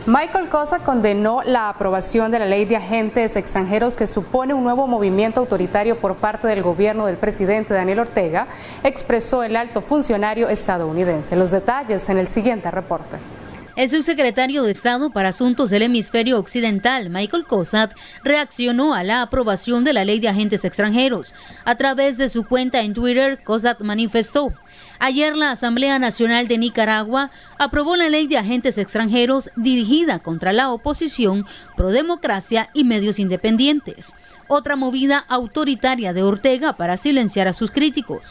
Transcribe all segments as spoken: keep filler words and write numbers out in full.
Michael Cosa condenó la aprobación de la ley de agentes extranjeros que supone un nuevo movimiento autoritario por parte del gobierno del presidente Daniel Ortega, expresó el alto funcionario estadounidense. Los detalles en el siguiente reporte. El subsecretario de Estado para Asuntos del Hemisferio Occidental, Michael Cosat, reaccionó a la aprobación de la ley de agentes extranjeros. A través de su cuenta en Twitter, Cosat manifestó: ayer la Asamblea Nacional de Nicaragua aprobó la ley de agentes extranjeros dirigida contra la oposición, prodemocracia y medios independientes. Otra movida autoritaria de Ortega para silenciar a sus críticos.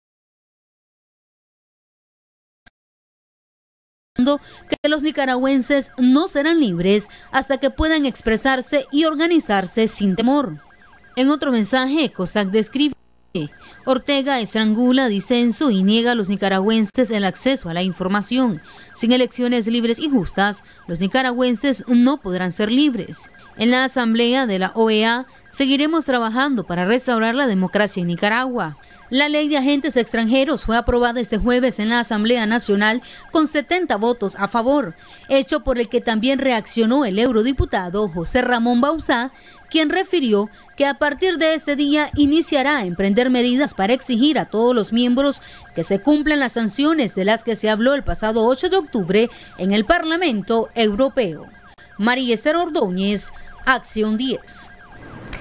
Que los nicaragüenses no serán libres hasta que puedan expresarse y organizarse sin temor. En otro mensaje, Cosat describe: Ortega estrangula, disenso y niega a los nicaragüenses el acceso a la información. Sin elecciones libres y justas, los nicaragüenses no podrán ser libres. En la Asamblea de la O E A seguiremos trabajando para restaurar la democracia en Nicaragua. La ley de agentes extranjeros fue aprobada este jueves en la Asamblea Nacional con setenta votos a favor, hecho por el que también reaccionó el eurodiputado José Ramón Bauzá, quien refirió que a partir de este día iniciará a emprender medidas para exigir a todos los miembros que se cumplan las sanciones de las que se habló el pasado ocho de octubre en el Parlamento Europeo. María Esther Ordóñez, Acción diez.